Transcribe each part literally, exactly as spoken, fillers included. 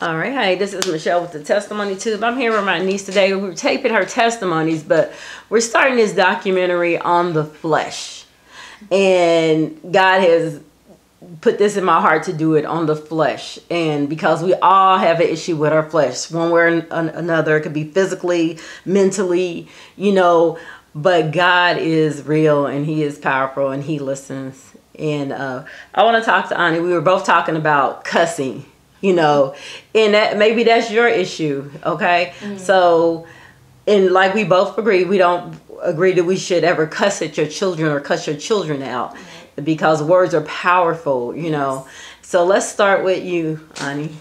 All right, hey, this is Michelle with the Testimony Tube. I'm here with my niece today. We're taping her testimonies, but we're starting this documentary on the flesh. And God has put this in my heart to do it on the flesh. And because we all have an issue with our flesh, one way or another. It could be physically, mentally, you know, but God is real and He is powerful and He listens. And uh, I want to talk to Ani. We were both talking about cussing. You know, and that maybe that's your issue, okay? Mm-hmm. So, and like we both agree, we don't agree that we should ever cuss at your children or cuss your children out, mm-hmm. because words are powerful, you know. So let's start with you, Ani.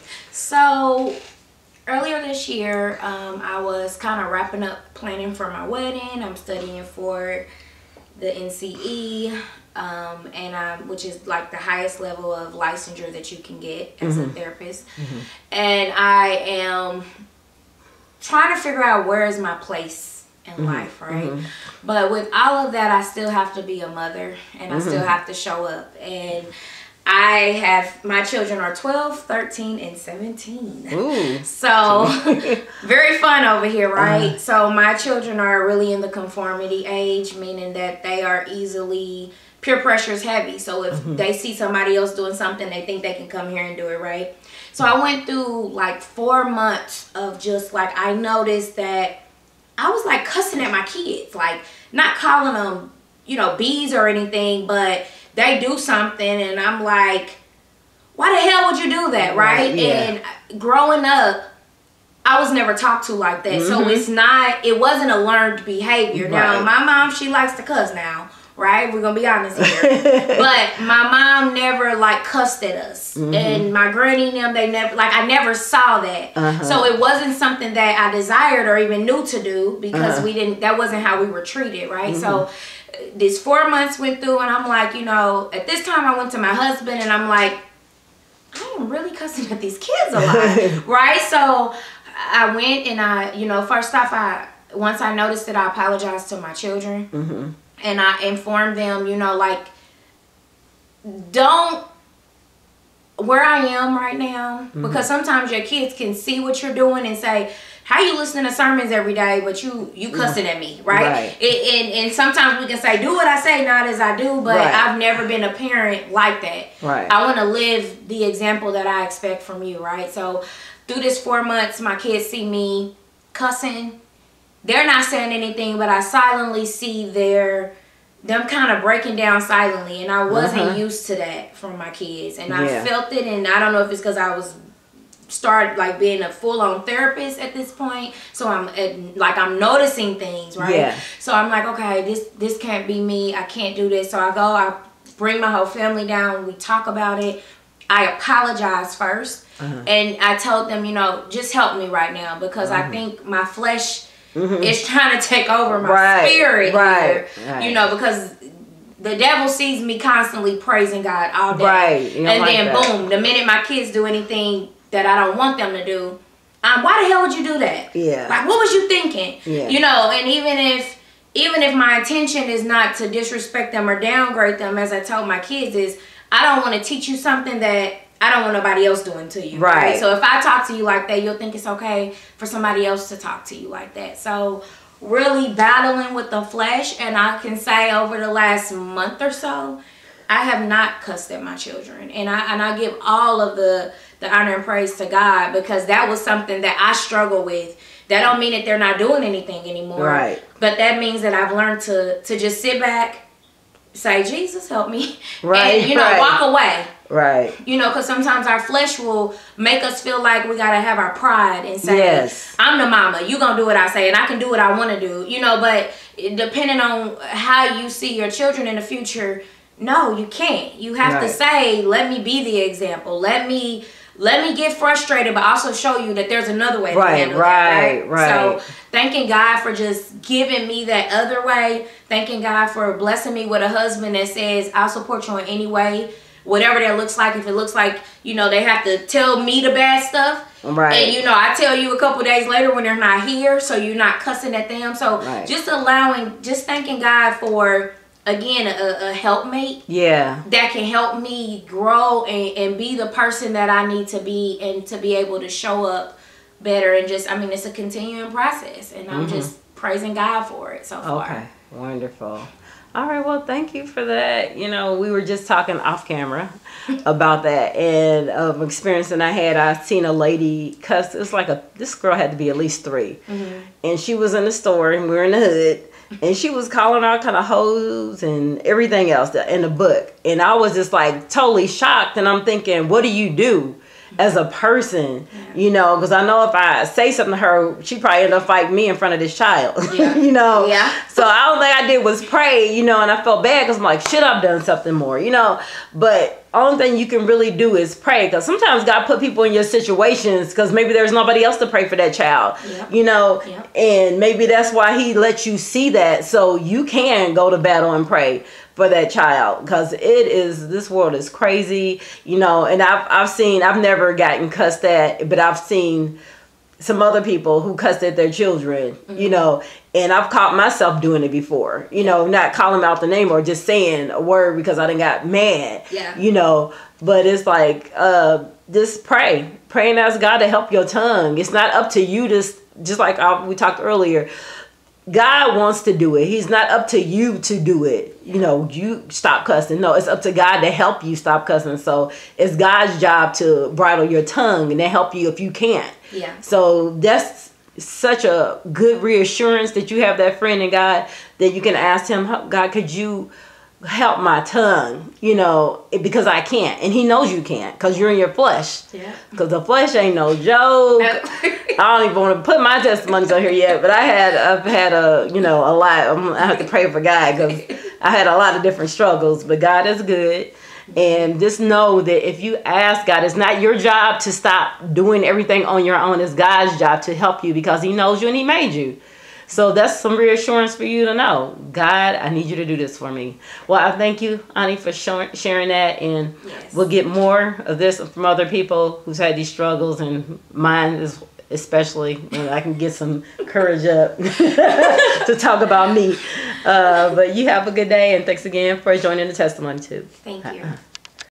So earlier this year, um, I was kind of wrapping up planning for my wedding. I'm studying for the N C E. Um, and um, which is like the highest level of licensure that you can get as mm-hmm. a therapist. Mm-hmm. And I am trying to figure out where is my place in mm-hmm. life, right? Mm-hmm. But with all of that, I still have to be a mother, and mm-hmm. I still have to show up. And I have, my children are twelve, thirteen, and seventeen. Ooh. So very fun over here, right? Uh-huh. So my children are really in the conformity age, meaning that they are easily, peer pressure is heavy. So if mm-hmm. they see somebody else doing something, they think they can come here and do it, right? So I went through like four months of just like, I noticed that I was like cussing at my kids, like not calling them, you know, bees or anything, but they do something and I'm like, why the hell would you do that, right? right yeah. And growing up, I was never talked to like that. Mm-hmm. So it's not, it wasn't a learned behavior. Right. Now, my mom, she likes to cuss now. Right? We're going to be honest here. But my mom never, like, cussed at us. Mm-hmm. And my granny and them, they never, like, I never saw that. Uh-huh. So it wasn't something that I desired or even knew to do because uh-huh. we didn't, that wasn't how we were treated, right? Mm-hmm. So this four months went through and I'm like, you know, at this time I went to my husband and I'm like, I am really cussing at these kids a lot, right? So I went and I, you know, first off, I, once I noticed it, I apologized to my children. Mm-hmm. And I informed them, you know, like, don't, where I am right now, mm-hmm. because sometimes your kids can see what you're doing and say, how you listening to sermons every day, but you, you cussing at me, right? right. It, and, and sometimes we can say, do what I say, not as I do, but right. I've never been a parent like that. Right. I want to live the example that I expect from you, right? So through this four months, my kids see me cussing. They're not saying anything, but I silently see their them kind of breaking down silently, and I wasn't uh-huh. used to that from my kids, and yeah. I felt it, and I don't know if it's because I was started like being a full-on therapist at this point, so I'm at, like I'm noticing things, right? Yeah. So I'm like, okay, this this can't be me. I can't do this. So I go, I bring my whole family down. We talk about it. I apologize first, uh-huh. and I told them, you know, just help me right now because uh-huh. I think my flesh. Mm-hmm. It's trying to take over my right, spirit right, here, right. you know, because the devil sees me constantly praising God all day. Right. And like then, that. boom, the minute my kids do anything that I don't want them to do, um, why the hell would you do that? Yeah. Like, what was you thinking? Yeah. You know, and even if, even if my intention is not to disrespect them or downgrade them, as I told my kids, is I don't want to teach you something that I don't want nobody else doing to you. Right. right. So if I talk to you like that, you'll think it's okay for somebody else to talk to you like that. So really battling with the flesh. And I can say over the last month or so, I have not cussed at my children. And I and I give all of the, the honor and praise to God because that was something that I struggle with. That don't mean that they're not doing anything anymore. Right. But that means that I've learned to, to just sit back, say, Jesus, help me. Right. And, you know, right. walk away. Right. You know, because sometimes our flesh will make us feel like we got to have our pride and say, yes. I'm the mama. You going to do what I say and I can do what I want to do. You know, but depending on how you see your children in the future, no, you can't. You have right. to say, let me be the example. Let me let me get frustrated, but also show you that there's another way right, to handle right, that. Right, right. So thanking God for just giving me that other way. Thanking God for blessing me with a husband that says, I'll support you in any way. Whatever that looks like. If it looks like, you know, they have to tell me the bad stuff. Right. And, you know, I tell you a couple days later when they're not here. So you're not cussing at them. So right. just allowing, just thanking God for again, a, a helpmate. Yeah. That can help me grow and, and be the person that I need to be, and to be able to show up better. And just, I mean, it's a continuing process, and I'm mm-hmm. just praising God for it so far. Okay, wonderful. All right, well, thank you for that. You know, we were just talking off camera about that, and of um, experience that I had. I seen a lady cuss. It was like a, this girl had to be at least three, mm-hmm. and she was in the store, and we were in the hood, and she was calling all kind of hoes and everything else in the book, and I was just like totally shocked, and I'm thinking, what do you do as a person? Yeah. You know, because I know if I say something to her, she probably end up fighting me in front of this child. Yeah. You know, yeah. So all thing I did was pray, you know, and I felt bad because I'm like, should I've done something more, you know? But only thing you can really do is pray, because sometimes God put people in your situations because maybe there's nobody else to pray for that child, yep. you know, yep. and maybe that's why He lets you see that, so you can go to battle and pray for that child, because it is, this world is crazy, you know. And I've I've seen, I've never gotten cussed at, but I've seen some other people who cussed at their children, mm-hmm. you know, and I've caught myself doing it before, you know, not calling out the name or just saying a word because I done got mad, yeah. you know. But it's like, uh, just pray, pray and ask God to help your tongue. It's not up to you to, just like I, we talked earlier, God wants to do it. He's not up to you to do it. You know, you stop cussing. No, it's up to God to help you stop cussing. So it's God's job to bridle your tongue and to help you if you can't. Yeah. So that's such a good reassurance that you have that friend in God, that you can ask Him, God, could you help my tongue, you know, because I can't. And He knows you can't, because you're in your flesh. Yeah. Because the flesh ain't no joke. I don't even want to put my testimonies on here yet, but I had, I've had a, you know, a lot. I have to pray for God, because I had a lot of different struggles, but God is good. And just know that if you ask God, it's not your job to stop doing everything on your own. It's God's job to help you, because He knows you and He made you. So that's some reassurance for you to know. God, I need you to do this for me. Well, I thank you, Ani, for showing, sharing that. And yes. we'll get more of this from other people who's had these struggles, and mine is especially, when I can get some courage up to talk about me. Uh, but you have a good day, and thanks again for joining the testimony too. Thank you.